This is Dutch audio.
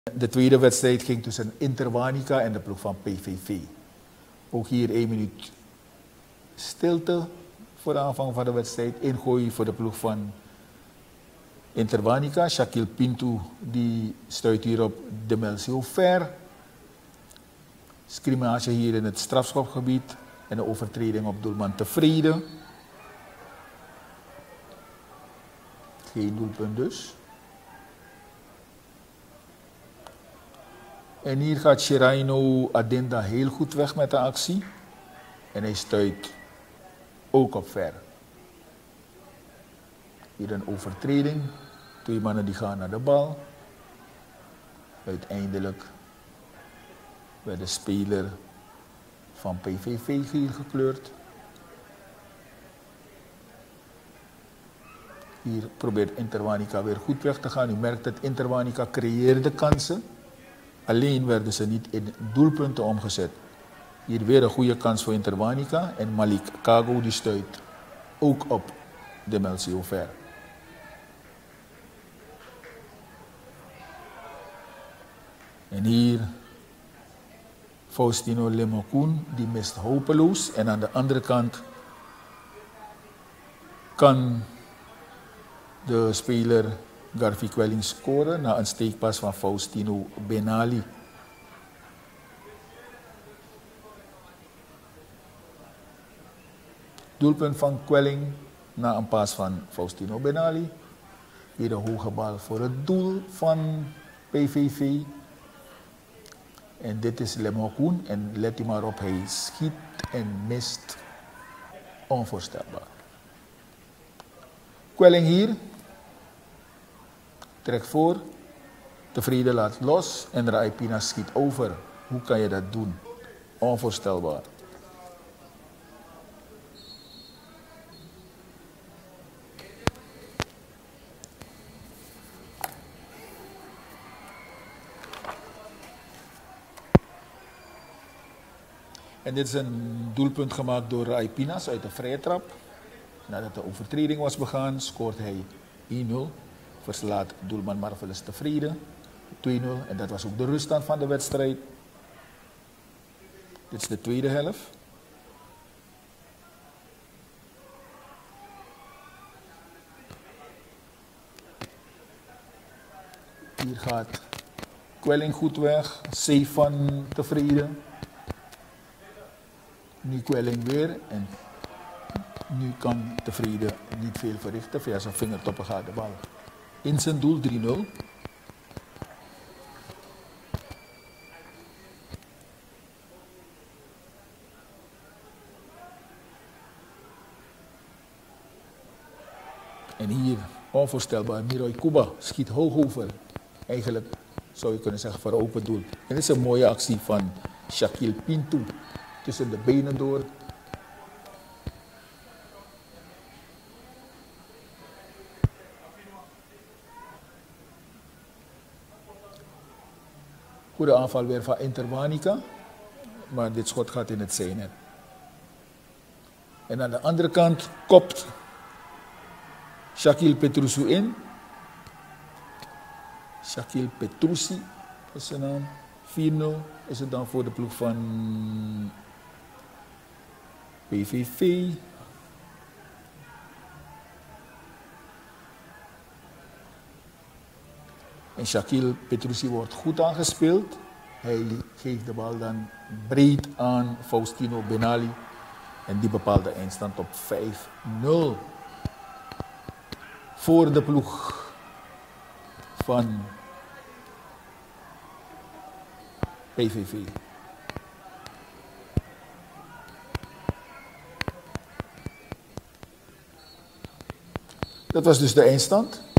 De tweede wedstrijd ging tussen Interwanica en de ploeg van PVV. Ook hier 1 minuut stilte voor de aanvang van de wedstrijd. Ingooi voor de ploeg van Interwanica. Shaquille Pinto die stuit hier op Demelcio Ver. Scrimmage hier in het strafschopgebied en de overtreding op doelman Tevreden. Geen doelpunt dus. En hier gaat Shiraino Adinda heel goed weg met de actie. En hij stuit ook op Ver. Hier een overtreding. 2 mannen die gaan naar de bal. Uiteindelijk werd de speler van PVV geel gekleurd. Hier probeert Interwanica weer goed weg te gaan. U merkt dat Interwanica creëerde kansen. Alleen werden ze niet in doelpunten omgezet. Hier weer een goede kans voor Interwanica. En Malik Kago die stuit ook op Demelcio Ver. En hier Faustino Lemokoen, die mist hopeloos. En aan de andere kant kan de speler Garvey Quelling scoren na een steekpas van Faustino Benali. Doelpunt van Quelling na een pas van Faustino Benali. Hier een hoge bal voor het doel van PVV. En dit is Lemokoen en let hij maar op, hij schiet en mist. Onvoorstelbaar. Quelling hier. Trekt voor. Tevreden laat los en Raipina schiet over. Hoe kan je dat doen? Onvoorstelbaar. En dit is een doelpunt gemaakt door Raipinas uit de vrije trap. Nadat de overtreding was begaan, scoort hij 1-0. Verslaat doelman Marvelous Tevreden. 2-0 en dat was ook de ruststand van de wedstrijd. Dit is de tweede helft. Hier gaat Quelling goed weg. Save van Tevreden. Nu Quelling weer en nu kan Tevreden niet veel verrichten. Via zijn vingertoppen gaat de bal in zijn doel, 3-0. En hier, onvoorstelbaar, Miroy Kuba schiet hoog over. Eigenlijk zou je kunnen zeggen voor open doel. En dit is een mooie actie van Shaquille Pinto. Tussen de benen door. Goede aanval weer van Interwanica. Maar dit schot gaat in het zijnet. En aan de andere kant kopt Shaquille Petrusu in. Shaquille Petrusi is zijn naam. 4-0 is het dan voor de ploeg van PVV. En Shaquille Petrusi wordt goed aangespeeld. Hij geeft de bal dan breed aan Faustino Benali. En die bepaalt de eindstand op 5-0. Voor de ploeg van PVV. Dat was dus de eindstand.